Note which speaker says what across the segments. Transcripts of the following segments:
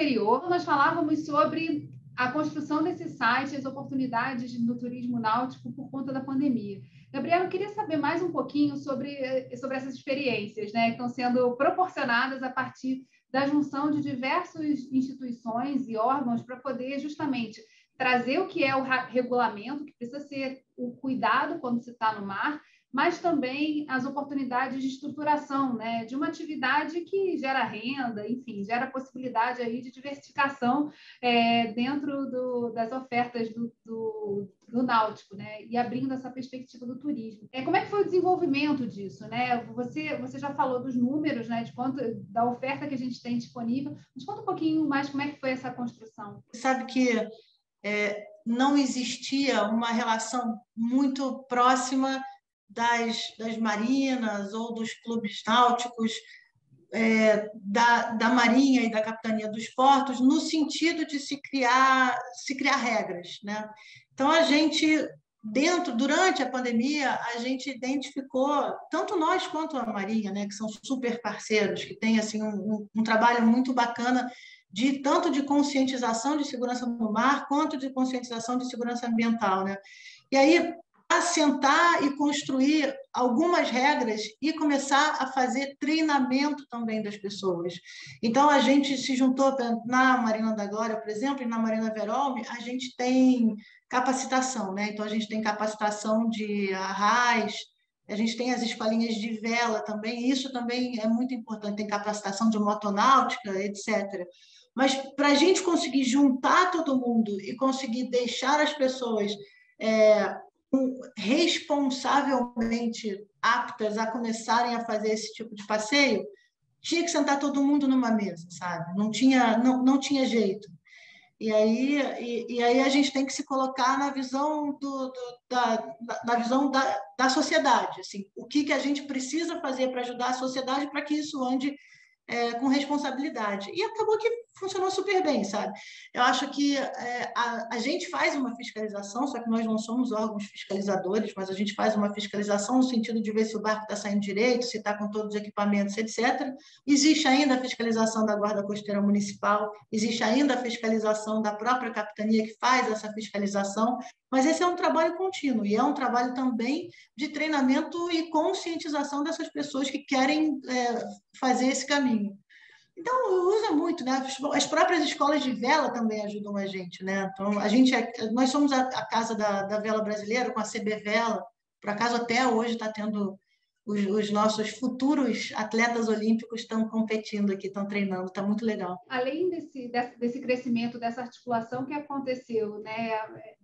Speaker 1: anterior, nós falávamos sobre a construção desses sites, as oportunidades do turismo náutico por conta da pandemia. Gabriela, eu queria saber mais um pouquinho sobre essas experiências, né, que estão sendo proporcionadas a partir da junção de diversas instituições e órgãos para poder justamente trazer o que é o regulamento, que precisa ser o cuidado quando se está no mar, mas também as oportunidades de estruturação, né, de uma atividade que gera renda, enfim, gera possibilidade aí de diversificação dentro das ofertas do náutico, né, e abrindo essa perspectiva do turismo. Como é que foi o desenvolvimento disso, né? Você já falou dos números, né, de quanto da oferta que a gente tem disponível. Nos conta um pouquinho mais como é que foi essa construção.
Speaker 2: Sabe que não existia uma relação muito próxima das marinas ou dos clubes náuticos, da Marinha e da Capitania dos Portos, no sentido de se criar regras, né? Então, durante a pandemia, a gente identificou, tanto nós quanto a Marinha, né, que são super parceiros, que têm assim, um trabalho muito bacana tanto de conscientização de segurança no mar, quanto de conscientização de segurança ambiental, né? E aí, assentar e construir algumas regras e começar a fazer treinamento também das pessoas. Então, a gente se juntou na Marina da Glória, por exemplo, e na Marina Verolme, a gente tem capacitação, né? Então, a gente tem capacitação de arrais, a gente tem as escolinhas de vela também, isso também é muito importante, tem capacitação de motonáutica, etc. Mas para a gente conseguir juntar todo mundo e conseguir deixar as pessoas responsavelmente aptas a começarem a fazer esse tipo de passeio, tinha que sentar todo mundo numa mesa, sabe? Não tinha jeito. E aí a gente tem que se colocar na visão da visão da sociedade, assim, o que a gente precisa fazer para ajudar a sociedade para que isso ande com responsabilidade. E acabou que funcionou super bem, sabe? Eu acho que a gente faz uma fiscalização, só que nós não somos órgãos fiscalizadores, mas a gente faz uma fiscalização no sentido de ver se o barco está saindo direito, se está com todos os equipamentos, etc. Existe ainda a fiscalização da Guarda Costeira Municipal, existe ainda a fiscalização da própria capitania que faz essa fiscalização, mas esse é um trabalho contínuo e é um trabalho também de treinamento e conscientização dessas pessoas que querem fazer esse caminho. Então, usa muito, né? As próprias escolas de vela também ajudam a gente, né? Então, nós somos a casa da vela brasileira, com a CB Vela. Por acaso, até hoje está tendo os nossos futuros atletas olímpicos estão competindo aqui, estão treinando, está muito legal.
Speaker 1: Além desse crescimento, dessa articulação que aconteceu, né,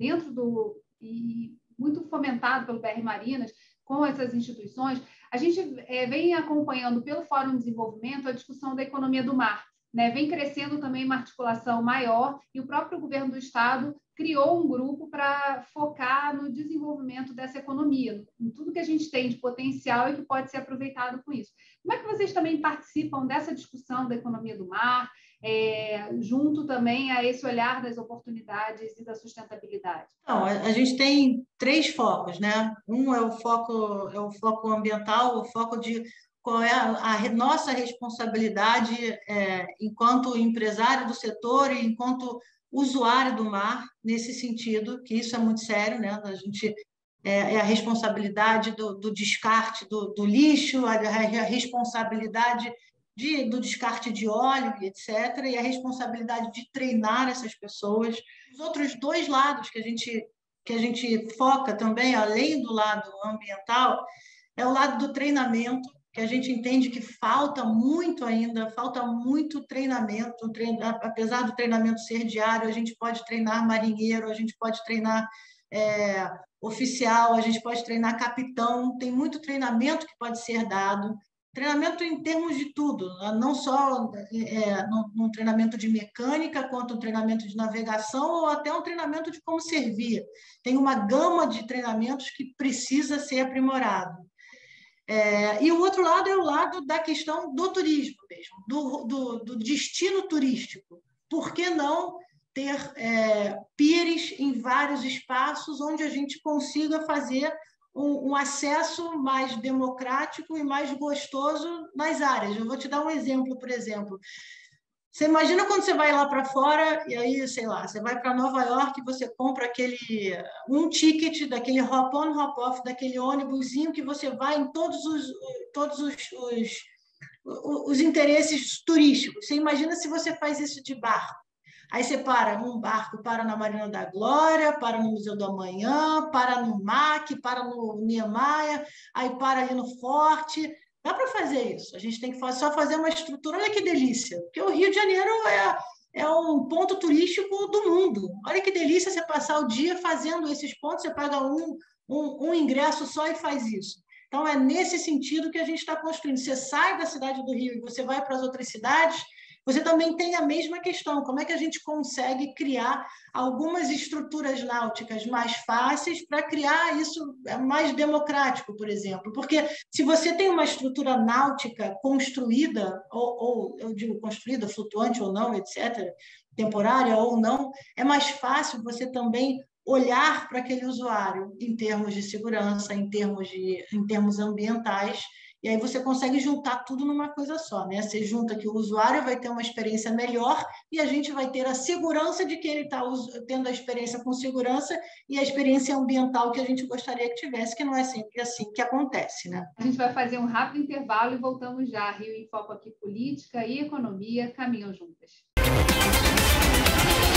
Speaker 1: e muito fomentado pelo BR Marinas, com essas instituições, a gente vem acompanhando pelo Fórum de Desenvolvimento a discussão da economia do mar, né? Vem crescendo também uma articulação maior e o próprio governo do estado criou um grupo para focar no desenvolvimento dessa economia, em tudo que a gente tem de potencial e que pode ser aproveitado com isso. Como é que vocês também participam dessa discussão da economia do mar, junto também a esse olhar das oportunidades e da sustentabilidade?
Speaker 2: Então, a gente tem 3 focos, né? Um é o foco ambiental, o foco de qual é a nossa responsabilidade enquanto empresário do setor e enquanto usuário do mar, nesse sentido, que isso é muito sério, né? A gente a responsabilidade do descarte do lixo, a responsabilidade do descarte de óleo, etc., e a responsabilidade de treinar essas pessoas. Os outros 2 lados que a gente foca também, além do lado ambiental, é o lado do treinamento, que a gente entende que falta muito ainda, falta muito treinamento. Apesar do treinamento ser diário, a gente pode treinar marinheiro, a gente pode treinar oficial, a gente pode treinar capitão, tem muito treinamento que pode ser dado. Treinamento em termos de tudo, não só num treinamento de mecânica, quanto um treinamento de navegação ou até um treinamento de como servir. Tem uma gama de treinamentos que precisa ser aprimorado. E o outro lado é o lado da questão do turismo mesmo, do destino turístico. Por que não ter piers em vários espaços onde a gente consiga fazer um acesso mais democrático e mais gostoso nas áreas? Eu vou te dar um exemplo, por exemplo. Você imagina quando você vai lá para fora e aí, sei lá, você vai para Nova York e você compra um ticket daquele hop-on, hop-off, daquele ônibusinho que você vai em todos os interesses turísticos. Você imagina se você faz isso de barco. Aí você para num barco, para na Marina da Glória, para no Museu do Amanhã, para no MAC, para no Niemeyer, aí para ali no Forte. Dá para fazer isso. A gente tem que só fazer uma estrutura. Olha que delícia, porque o Rio de Janeiro é um ponto turístico do mundo. Olha que delícia você passar o dia fazendo esses pontos, você paga um ingresso só e faz isso. Então, é nesse sentido que a gente está construindo. Você sai da cidade do Rio e você vai para as outras cidades, você também tem a mesma questão. Como é que a gente consegue criar algumas estruturas náuticas mais fáceis para criar isso mais democrático, por exemplo? Porque se você tem uma estrutura náutica construída, ou eu digo construída, flutuante ou não, etc., temporária ou não, é mais fácil você também olhar para aquele usuário em termos de segurança, em termos ambientais, e aí você consegue juntar tudo numa coisa só, né? Você junta que o usuário vai ter uma experiência melhor e a gente vai ter a segurança de que ele está tendo a experiência com segurança e a experiência ambiental que a gente gostaria que tivesse, que não é sempre assim que acontece, né?
Speaker 1: A gente vai fazer um rápido intervalo e voltamos já. Rio em Foco aqui, política e economia caminham juntas.